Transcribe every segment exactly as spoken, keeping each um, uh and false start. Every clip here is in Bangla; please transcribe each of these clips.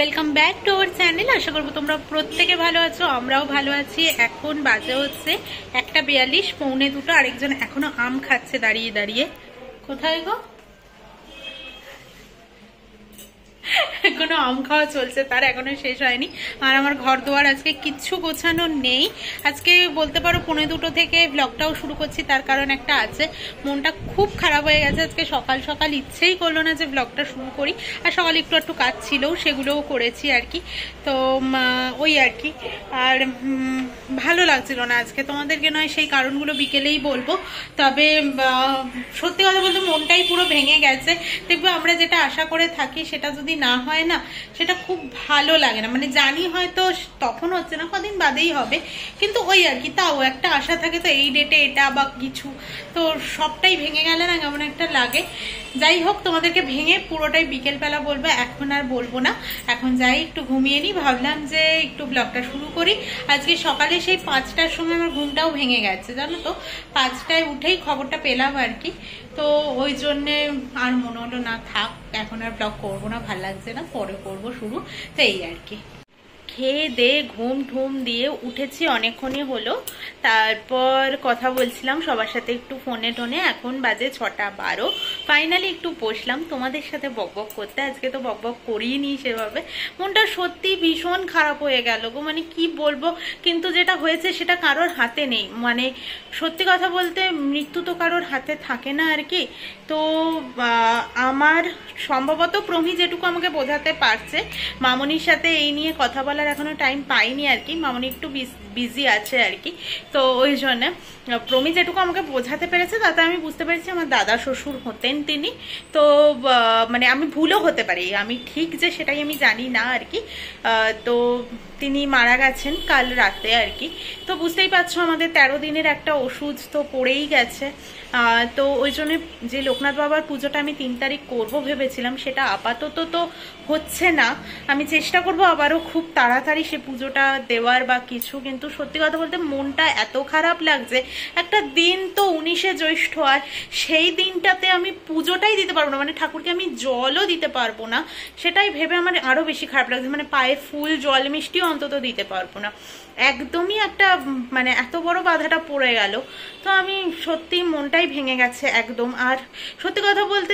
Welcome back to our channel. আশা করবো তোমরা প্রত্যেকে ভালো আছো, আমরাও ভালো আছি। এখন বাজে হচ্ছে একটা বিয়াল্লিশ, পৌনে দুটো। আরেকজন এখনো আম খাচ্ছে দাঁড়িয়ে দাঁড়িয়ে। কোথায় গো? এখনো আম খাওয়া চলছে, তার এখনো শেষ হয়নি। আর আমার ঘর দুয়ার আজকে কিচ্ছু গোছানো নেই। আজকে বলতে পারো পৌনে দুটো থেকে ব্লগটাও শুরু করছি, তার কারণ একটা আছে। মনটা খুব খারাপ হয়ে গেছে আজকে। সকাল সকাল ইচ্ছেই করলো না যে ব্লগটা শুরু করি। আর সকালে একটু একটু কাজ ছিল, সেগুলোও করেছি আর কি। তো ওই আর কি, আর ভালো লাগছিল না আজকে। তোমাদেরকে নয় সেই কারণগুলো বিকেলেই বলবো। তবে সত্যি কথা বলতে মনটাই পুরো ভেঙে গেছে। দেখবো আমরা যেটা আশা করে থাকি সেটা যদি না হয় না, সেটা খুব ভালো লাগে না। মানে জানি হয়তো তখন হচ্ছে না, কদিন বাদেই হবে, কিন্তু ওই আর কি, তাও একটা আশা থাকে তো এই ডেটে এটা বা কিছু। তো সবটাই ভেঙে গেলে না কেমন একটা লাগে। যাই হোক, তোমাদেরকে ভেঙে পুরোটাই বিকেলবেলা বলবো, এখন আর বলবো না। এখন যাই একটু ঘুমিয়ে নিই। ভাবলাম যে একটু ব্লগটা শুরু করি। আজকে সকালে সেই পাঁচটার সময় আমার ঘুমটাও ভেঙে গেছে, জানো তো। পাঁচটায় উঠেই খবরটা পেলাম আর কি। তো ওই জন্যে আর মনে হলো না থাক, এখন আর ব্লগ করবো না, ভাল লাগছে না, পরে করবো শুরু। তো এই আর কি। খেয়ে দে ঘুম ঠুম দিয়ে উঠেছি, অনেকক্ষণই হলো। তারপর কথা বলছিলাম সবার সাথে একটু ফোনে টোনে। এখন বাজে ছটা বারো। ফাইনালি একটু বসলাম তোমাদের সাথে বকবক করতে। আজকে তো বকবক করিনি সেভাবে। মনটা সত্যি ভীষণ খারাপ হয়ে গেল গো। মানে কি বলবো, কিন্তু যেটা হয়েছে সেটা কারোর হাতে নেই। মানে সত্যি কথা বলতে মৃত্যু তো কারোর হাতে থাকে না আর কি। তো আমার সম্ভবত প্রমি যেটুকু আমাকে বোঝাতে পারছে, মামনির সাথে এই নিয়ে কথা বলার এখনো টাইম পাইনি আর কি। মামনি একটু বিজি আছে আর কি। তো ওই জন্য প্রমি যেটুকু আমাকে বোঝাতে পেরেছে তাতে আমি বুঝতে পেরেছি আমার দাদা শ্বশুর হতেন তিনি। তো মানে আমি ভুলও হতে পারি, আমি ঠিক যে সেটাই আমি জানি না আর কি। তো তিনি মারা গেছেন কাল রাতে আর কি। তো বুঝতেই পারছো আমাদের তেরো দিনের একটা ওষুধ তো পড়েই গেছে। তো ওই জন্য যে লোকনাথ বাবার পুজোটা আমি তিন তারিখ করবো ভেবেছিলাম, সেটা আপাতত তো হচ্ছে না। আমি চেষ্টা করবো আবারও খুব তাড়াতাড়ি সে পুজোটা দেওয়ার বা কিছু। কিন্তু সত্যি কথা বলতে মনটা এত খারাপ লাগছে। একটা দিন তো উনিশে জ্যৈষ্ঠ, আর সেই দিনটাতে আমি পুজোটাই দিতে পারবো না, মানে ঠাকুরকে আমি জলও দিতে পারবো না। সেটাই ভেবে আমার আরো বেশি খারাপ লাগছে। মানে পায়ে ফুল জল মিষ্টিও অন্তত দিতে পারবো না। একদমই একটা মানে এত বড় বাধাটা পড়ে গেল। তো আমি সত্যি মনটাই ভেঙে গেছে একদম। আর সত্যি কথা বলতে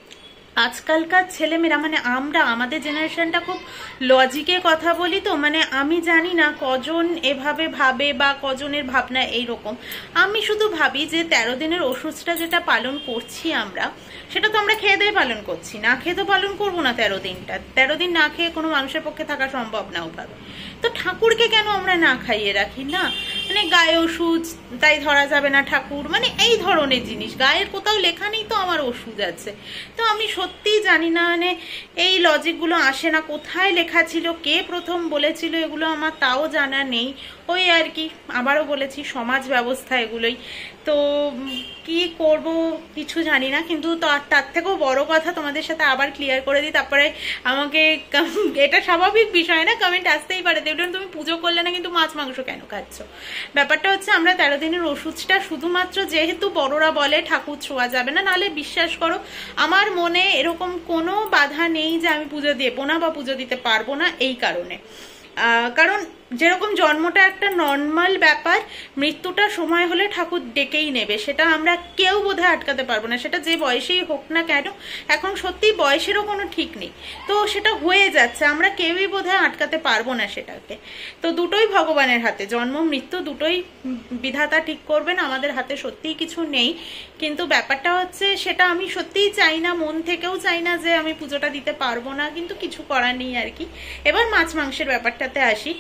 আজকালকার ছেলেমেয়েরা, মানে আমরা আমাদের জেনারেশনটা খুব লজিকে কথা বলি। তো মানে আমি জানি না কজন এভাবে ভাবে বা কজনের ভাবনা এইরকম। আমি শুধু ভাবি যে তেরো দিনের ওষুধটা যেটা পালন করছি আমরা, সেটা তো আমরা খেয়ে দিয়ে পালন করছি, না খেয়ে তো পালন করবো না তেরো দিনটা। তেরো দিন না খেয়ে কোনো মানুষের পক্ষে থাকা সম্ভব না ওভাবে। তো ঠাকুরকে কেন আমরা না খাইয়ে রাখি না? মানে গায়ে ওষুধ তাই ধরা যাবে না ঠাকুর, মানে এই ধরনের জিনিস। গায়ের কোথাও লেখা নেই তো আমার ওষুধ আছে। তো আমি সত্যিই জানি না, মানে এই লজিকগুলো আসে না। কোথায় লেখা ছিল, কে প্রথম বলেছিল এগুলো আমার তাও জানা নেই। ওই আর কি, আবারও বলেছি সমাজ ব্যবস্থা এগুলোই। তো কি করব কিছু জানি না। কিন্তু তার থেকেও বড় কথা তোমাদের সাথে আবার ক্লিয়ার করে দিই, তারপরে আমাকে এটা স্বাভাবিক বিষয় না, কমেন্ট আসতেই পারে দেখবেন তুমি পুজো করলে না কিন্তু মাছ মাংস কেন খাচ্ছ। ব্যাপারটা হচ্ছে আমরা তেরো দিনের ওষুধটা শুধুমাত্র যেহেতু বড়রা বলে ঠাকুর ছোঁয়া যাবে না, নাহলে বিশ্বাস করো আমার মনে এরকম কোনো বাধা নেই যে আমি পুজো দেবো না বা পুজো দিতে পারবো না এই কারণে। কারণ যেরকম জন্মটা একটা নর্মাল ব্যাপার, মৃত্যুটা সময় হলে ঠাকুর ডেকেই নেবে। সেটা আমরা কেউ বোধহয় আটকাতে পারবো না, সেটা যে বয়সেই হোক না কেন। এখন সত্যি বয়সেরও কোনো ঠিক নেই, তো সেটা হয়ে যাচ্ছে, আমরা কেউই বোধহয় আটকাতে পারবো না সেটাকে। তো দুটোই ভগবানের হাতে, জন্ম মৃত্যু দুটোই বিধাতা ঠিক করবেন, আমাদের হাতে সত্যিই কিছু নেই। কিন্তু ব্যাপারটা হচ্ছে সেটা আমি সত্যিই চাই না, মন থেকেও চাই না যে আমি পুজোটা দিতে পারবো না, কিন্তু কিছু করার নেই আর কি। এবার মাছ মাংসের ব্যাপারটাতে আসি।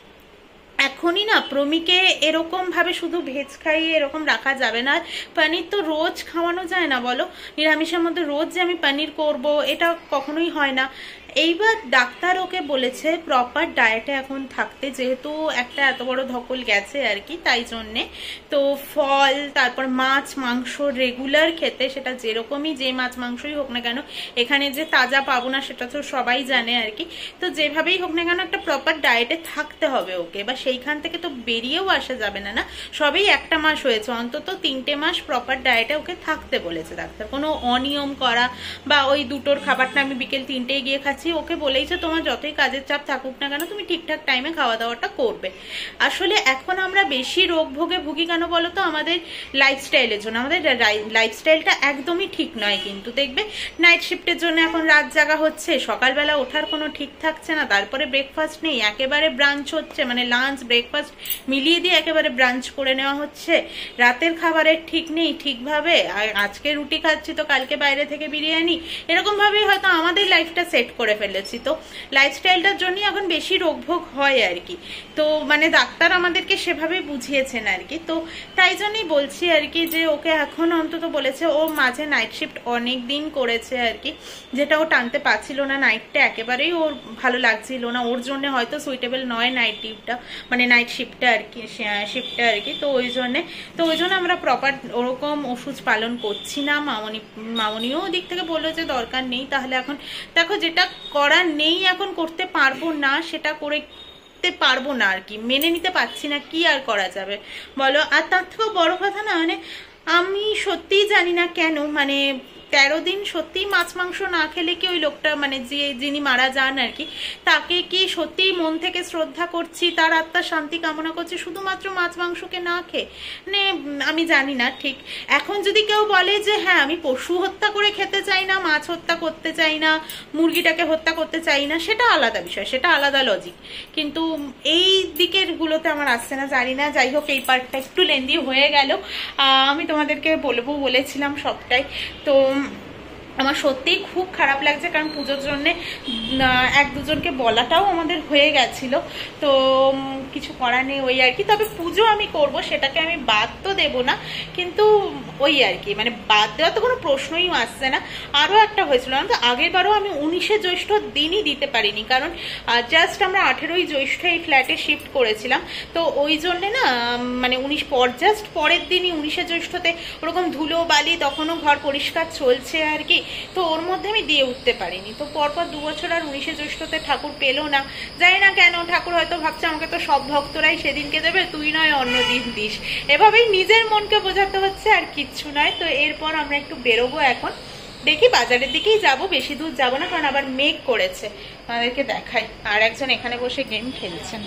এখনই না প্রমিকে এরকম ভাবে শুধু ভেজ খাইয়ে এরকম রাখা যাবে না। পনির তো রোজ খাওয়ানো যায় না বলো, নিরামিষের মধ্যে রোজ যে আমি পনির করব এটা কখনোই হয় না। এইবার ডাক্তার ওকে বলেছে প্রপার ডায়েটে এখন থাকতে, যেহেতু একটা এত বড় ধকল গেছে আর কি, তাই জন্যে। তো ফল, তারপর মাছ মাংস রেগুলার খেতে, সেটা যেরকমই যে মাছ মাংসই হোক না কেন, এখানে যে তাজা পাবো না সেটা তো সবাই জানে আর কি। তো যেভাবেই হোক না কেন একটা প্রপার ডায়েটে থাকতে হবে ওকে, বা সেইখান থেকে তো বেরিয়েও আসা যাবে না। না সবেই একটা মাস হয়েছে, অন্তত তিনটে মাস প্রপার ডায়েটে ওকে থাকতে বলেছে ডাক্তার। কোনো অনিয়ম করা বা ওই দুটোর খাবারটা আমি বিকেল তিনটেই গিয়ে খাচ্ছি খাচ্ছি, ওকে বলেইছে তোমার যতই কাজের চাপ থাকুক না কেন তুমি ঠিকঠাক টাইমে খাওয়া দাওয়াটা করবে। আসলে এখন আমরা বেশি রোগ ভোগে ভুগি কেন বলো তো, আমাদের লাইফস্টাইলের জন্য। আমাদের লাইফস্টাইলটা একদমই ঠিক নয়, কিন্তু দেখবে নাইট শিফটের জন্য এখন রাত জাগা হচ্ছে, সকালবেলা ওঠার কোনো ঠিক থাকছে না, তারপরে ব্রেকফাস্ট নেই, একেবারে ব্রাঞ্চ হচ্ছে, মানে লাঞ্চ ব্রেকফাস্ট মিলিয়ে দিয়ে একেবারে ব্রাঞ্চ করে নেওয়া হচ্ছে, রাতের খাবারের ঠিক নেই ঠিকভাবে, আজকে রুটি খাচ্ছি তো কালকে বাইরে থেকে বিরিয়ানি, এরকম ভাবেই হয়তো আমাদের লাইফটা সেট করে ফেলেছি। তো লাইফস্টাইলটার জন্যই এখন বেশি রোগভোগ হয় আর কি। তো মানে ডাক্তার আমাদেরকে সেভাবে বুঝিয়েছেন আর কি। তো তাই জন্যই বলছি আর কি যে ওকে এখন অন্তত বলেছে, ও মাঝে নাইট শিফট অনেক দিন করেছে আর কি, যেটা ও টানতে পারছিল না, নাইটটা একেবারেই ওর ভালো লাগছিল না, ওর জন্য হয়তো সুইটেবল নয় নাইট ডিউটিটা, মানে নাইট শিফটটা আর কি, শিফটটা আর কি। তো ওই জন্যে তো ওই জন্য আমরা প্রপার ওরকম ওষুধ পালন করছি না। মামনি মামনিও ওদিক থেকে বললো যে দরকার নেই। তাহলে এখন দেখো যেটা করার নেই এখন করতে পারবো না, সেটা করে পারবো না আর কি, মেনে নিতে পারছি না, কি আর করা যাবে বলো। আর তার থেকেও বড় কথা না, মানে আমি সত্যিই জানি না কেন, মানে তেরো দিন সত্যিই মাছ মাংস না খেলে কি ওই লোকটা, মানে যে যিনি মারা যান আর কি, তাকে কি সত্যিই মন থেকে শ্রদ্ধা করছি, তার আত্মার শান্তি কামনা করছি শুধুমাত্র মাছ মাংসকে না খেয়ে, মানে আমি জানি না ঠিক। এখন যদি কেউ বলে যে হ্যাঁ আমি পশু হত্যা করে খেতে চাই না, মাছ হত্যা করতে চাই না, মুরগিটাকে হত্যা করতে চাই না, সেটা আলাদা বিষয়, সেটা আলাদা লজিক, কিন্তু এই দিকের গুলোতে আমার আসছে না, জানি না। যাই হোক, এই পার্টটা একটু লেন্দি হয়ে গেল, আমি তোমাদেরকে বলবো বলেছিলাম সবটাই। তো আমার সত্যিই খুব খারাপ লাগছে, কারণ পুজোর জন্য এক দুজনকে বলাটাও আমাদের হয়ে গেছিল, তো কিছু করার নেই ওই আর কি। তবে পুজো আমি করব, সেটাকে আমি বাদ তো দেবো না, কিন্তু ওই আর কি, মানে বাদ দেওয়া তো কোনো প্রশ্নই আসছে না। আরও একটা হয়েছিল না তো, আগের বারও আমি উনিশে জ্যৈষ্ঠ দিনই দিতে পারিনি, কারণ জাস্ট আমরা আঠেরোই জ্যৈষ্ঠ এই ফ্ল্যাটে শিফট করেছিলাম, তো ওই জন্যে না মানে উনিশ পর জাস্ট পরের দিনই উনিশে জ্যৈষ্ঠতে ওরকম ধুলো বালি, তখনও ঘর পরিষ্কার চলছে আর কি, তো ওর মধ্যে আমি দিয়ে উঠতে পারিনি। তো পরপর দু বছর আর উনিশে জ্যৈষ্ঠতে ঠাকুর পেলো না, জানি না কেন, ঠাকুর হয়তো ভাবছে আমাকে তো সব ভক্তরাই সেদিনকে দেবে, তুই নয় অন্য দিন দিস, এভাবেই নিজের মনকে বোঝাতে হচ্ছে, আর কিচ্ছু নয়। তো এরপর আমরা একটু বেরোবো এখন, দেখি বাজারের দিকেই যাব, বেশি দূর যাবো না, কারণ আবার মেঘ করেছে, আমাদেরকে দেখাই। আর একজন এখানে বসে গেম খেলছেন,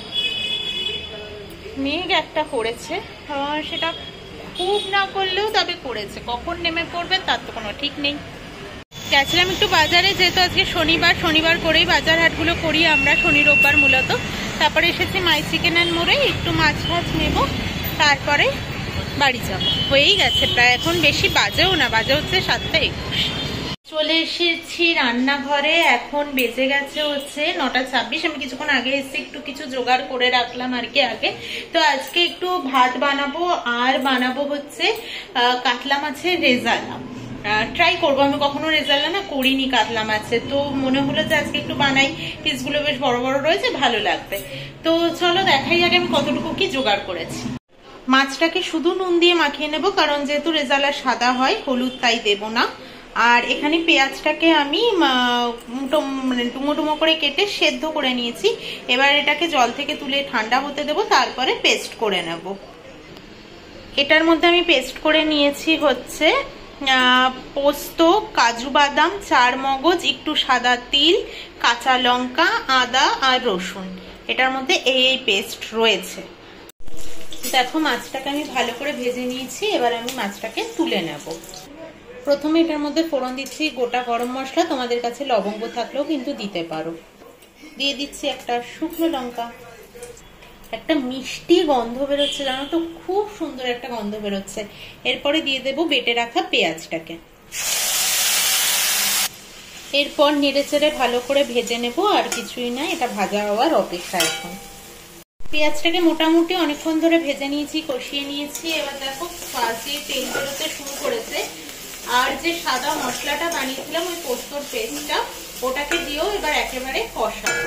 মেঘ একটা করেছে, সেটা খুব না করলেও তবে করেছে, কখন নেমে পড়বে তার তো কোনো ঠিক নেই। গেছিলাম একটু বাজারে, যেহেতু আজকে শনিবার, শনিবার করেই বাজার হাটগুলো করি আমরা, শনি রোববার মূলত। তারপরে এসেছি মাই চিকেন অ্যান্ড মোড়ে, একটু মাছ ফাছ নেবো, তারপরে বাড়ি যাবো। হয়েই গেছে প্রায়, এখন বেশি বাজেও না, বাজে হচ্ছে সাতটা একুশ। চলে এসেছি রান্নাঘরে, এখন বেজে গেছে হচ্ছে নটা ছাব্বিশ। আমি কিছুক্ষণ আগে এসে একটু কিছু জোগাড় করে রাখলাম আর কি আগে। তো আজকে একটু ভাত বানাবো, আর বানাবো হচ্ছে কাতলা মাছের রেজালা। ট্রাই করবো, আমি কখনো রেজালা না করিনি কাতলা মাছের, তো মনে হলো যে আজকে একটু বানাই, পিসগুলো বেশ বড় বড় রয়েছে, ভালো লাগবে। তো চলো দেখাই আগে আমি কতটুকু কি জোগাড় করেছি। মাছটাকে শুধু নুন দিয়ে মাখিয়ে নেবো, কারণ যেহেতু রেজালা সাদা হয়, হলুদ তাই দেবো না। আর এখানে পেঁয়াজটাকে আমি মুটো মানে ডুমো ডুমো করে কেটে সেদ্ধ করে নিয়েছি, এবার এটাকে জল থেকে তুলে ঠান্ডা হতে দেবো, তারপরে পেস্ট করে নেব। এটার মধ্যে আমি পেস্ট করে নিয়েছি হচ্ছে পোস্ত, কাজু বাদাম, চার মগজ, একটু সাদা তিল, কাঁচা লঙ্কা, আদা আর রসুন, এটার মধ্যে এই এই পেস্ট রয়েছে। দেখো মাছটাকে আমি ভালো করে ভেজে নিয়েছি, এবার আমি মাছটাকে তুলে নেব। প্রথমে এটার মধ্যে ফোড়ন দিচ্ছি গোটা গরম মশলা, তোমাদের কাছে লবঙ্গ থাকলেও কিন্তু দিতে পারো। দিয়ে দিচ্ছি একটা শুকনো লঙ্কা, একটা মিষ্টি গন্ধ বেরোচ্ছে, জানো তো, খুব সুন্দর একটা গন্ধ বেরোচ্ছে। এরপরে দিয়ে দেবো বেটে রাখা পেঁয়াজটাকে, এরপর নেড়ে চেড়ে ভালো করে ভেজে নেব, আর কিছুই না, এটা ভাজা হওয়ার অপেক্ষা। এখন পেঁয়াজটাকে মোটামুটি অনেকক্ষণ ধরে ভেজে নিয়েছি, কষিয়ে নিয়েছি। এবার দেখো পাশে তেল বেরোতে শুরু করেছে, আর যে সাদা মশলাটা বানিয়েছিলাম ওই পোস্তর পেস্টটা, ওটাকে দিয়েও এবার একেবারে কষাবো।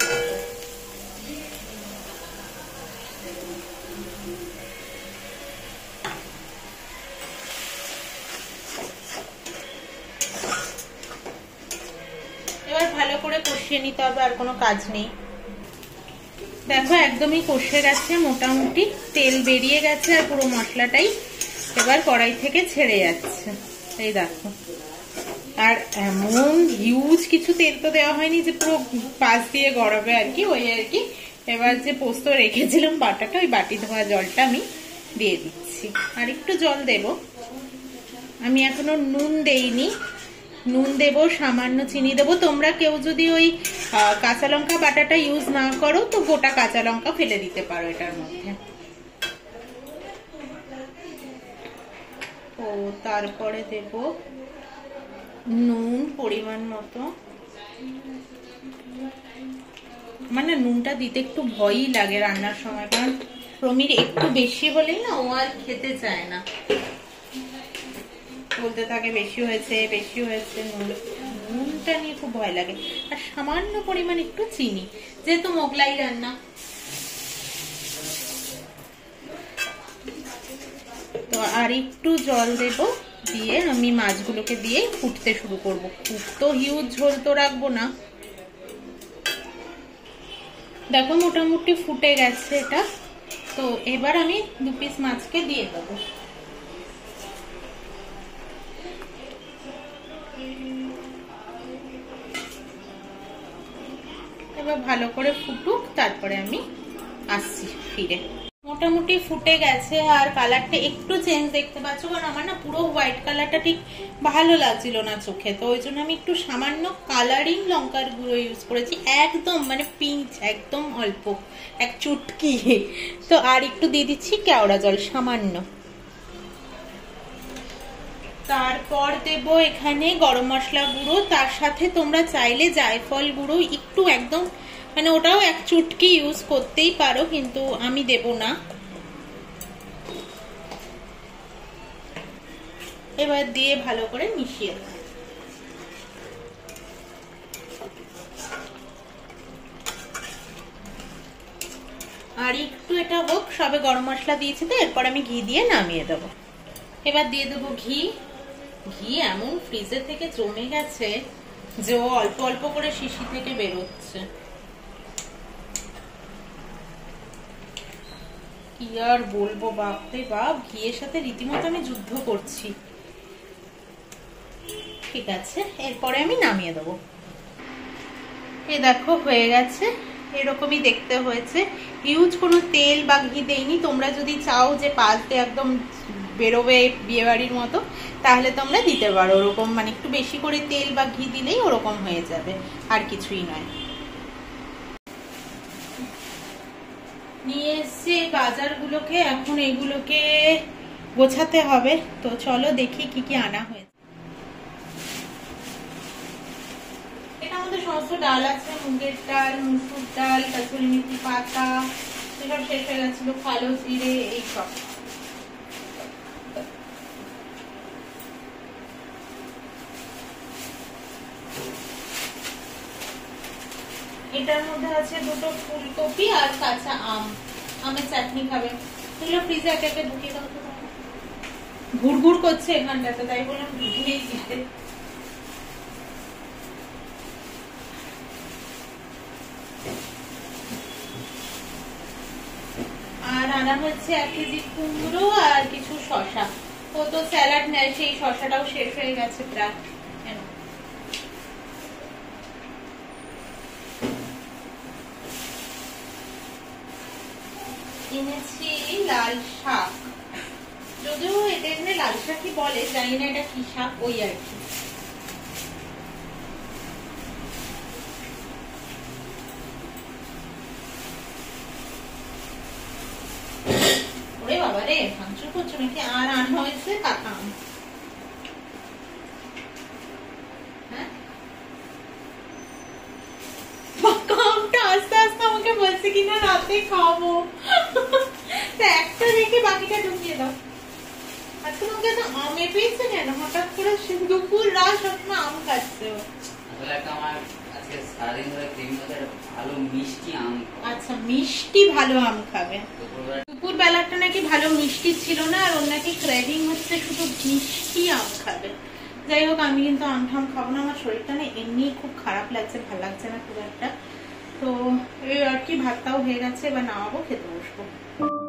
এবার ভালো করে কষিয়ে নিতে হবে, আর কোনো কাজ নেই। দেখো একদমই কষে গেছে, মোটামুটি তেল বেরিয়ে গেছে, আর পুরো মশলাটাই এবার কড়াই থেকে ছেড়ে যাচ্ছে। এই দেখো আর এমন হিউজ কিছু তেল তো দেওয়া হয়নি যে পুরো পাশ দিয়ে গড়াবে আর কি, ওই আর কি। এবার যে পোস্ত রেখেছিলাম বাটাটা, ওই বাটি ধোয়া জলটা আমি দিয়ে দিচ্ছি। আর একটু জল দেব, আমি এখনো নুন দেইনি, নুন দেব, সামান্য চিনি দেবো। তোমরা কেউ যদি ওই কাঁচা লঙ্কা বাটাটা ইউজ না করো তো গোটা কাঁচা লঙ্কা ফেলে দিতে পারো এটার মধ্যে। ও তারপরে দেব নুন পরিমাণ মতো। মানে নুনটা দিতে একটু ভয়ই লাগে রান্নার সময়, কারণ প্রমির একটু বেশি হলেই না ও আর খেতে চায় না, বলতে থাকে বেশি হয়েছে বেশি হয়েছে। নুন নুনটা নিয়ে খুব ভয় লাগে। আর সামান্য পরিমাণ একটু চিনি, যেহেতু মোগলাই রান্না। তো আর একটু জল দেব, দিয়ে আমি মাছগুলোকে দিয়ে ফুটতে শুরু করব। খুব তো হিউজ ঝোল তো রাখবো না। দেখো মোটামুটি ফুটে গেছে এটা। তো এবার আমি দু পিস মাছকে দিয়ে দেবো। এবার ভালো করে ফুটুক, তারপরে আমি আসছি ফিরে। মোটামুটি ফুটে গেছে আর কালারটা একটু চেঞ্জ দেখতে পাচ্ছ, কারণ আমার না পুরো হোয়াইট কালারটা ঠিক ভালো লাগছিল না চোখে। তো ওই জন্য আমি একটু সামান্য কালারিং লঙ্কার গুঁড়ো ইউজ করেছি, একদম মানে পিঞ্চ, একদম অল্প, এক চুটকি। তো আর একটু দিয়ে দিচ্ছি কেওড়া জল সামান্য। তারপর দেব এখানে গরম মশলা গুঁড়ো, তার সাথে তোমরা চাইলে জায়ফল গুঁড়ো একটু, একদম মানে ওটাও এক চুটকি ইউজ করতেই পারো, কিন্তু আমি দেব না। এবার দিয়ে ভালো করে মিশিয়ে দেব। আর একটু এটা হোক, সবে গরম মশলা দিয়েছি তো, এরপর আমি ঘি দিয়ে নামিয়ে দেব। এবার দিয়ে দেবো ঘি। ঘি এমন ফ্রিজে থেকে জমে গেছে যে ও অল্প অল্প করে শিশি থেকে বেরোচ্ছে। কি আর বলবো, বাপরে বাপ, ঘিয়ের সাথে রীতিমতো আমি যুদ্ধ করছি। ঠিক আছে, এরপরে আমি নামিয়ে দেবো। এই দেখো হয়ে গেছে, এরকমই দেখতে হয়েছে। হিউজ কোনো তেল বা ঘি দেইনি। তোমরা যদি চাও যে পাশ দিয়ে একদম বেরোবে বিয়ে বাড়ির মতো, তাহলে তোমরা দিতে পারো ওরকম, মানে একটু বেশি করে তেল বা ঘি দিলেই ওরকম হয়ে যাবে, আর কিছুই নয়। নিয়ে এসছি বাজারগুলোকে, এখন এগুলোকে গোছাতে হবে। তো চলো দেখি কি কি আনা হয়েছে। এটার মধ্যে সমস্ত ডাল আছে, মুগের ডাল, মুসুর ডাল, কাসুরি মেথি পাতা, এসব শেষ হয়ে গেছিল, কালো জিরে, এইসব। এটার মধ্যে আছে দুটো ফুলকপি আর কাঁচা আম, আমের চাটনি খাবে। এগুলো ফ্রিজে একে একে ঢুকিয়ে দাও তো, ঘুর ঘুর করছে এখানটাতে, তাই বললাম ঢুকিয়েই দিতে। আর আনা হচ্ছে এক কেজি কুমড়ো আর কিছু শশা। ও তো স্যালাড নেয়, সেই শশাটাও শেষ হয়ে গেছে প্রায়। এনেছি লাল শাক, যদিও এটা এখানে লাল শাকই বলে, জানি না এটা কি শাক, ওই আর কি। ওরে বাবা রে, ভাঙচুর করছো নাকি? আর আনা হয়েছে কাঁচা আম। হ্যাঁ, আমটা আস্তে আস্তে আমাকে বলছে কিনা রাতে খাবো, একটা রেখে বাকিটা ঢুকিয়ে দাও। আর তোমাকে তো আমে পেয়েছে কেন হঠাৎ করে? দুপুর রাত সবসময় আম খাচ্ছে। আচ্ছা, মিষ্টি ভালো আম খাবে। দুপুর বেলাটা নাকি ভালো মিষ্টি ছিল না, আর ওর নাকি ক্রেভিং হচ্ছে শুধু মিষ্টি আম খাবে। যাই হোক, আমি কিন্তু আম ঠাম খাবো না, আমার শরীরটা না এমনি খুব খারাপ লাগছে, ভালো লাগছে না খুব একটা। তো এই আর কি, ভাতটাও হয়ে গেছে, এবার নামাবো, খেতে বসবো।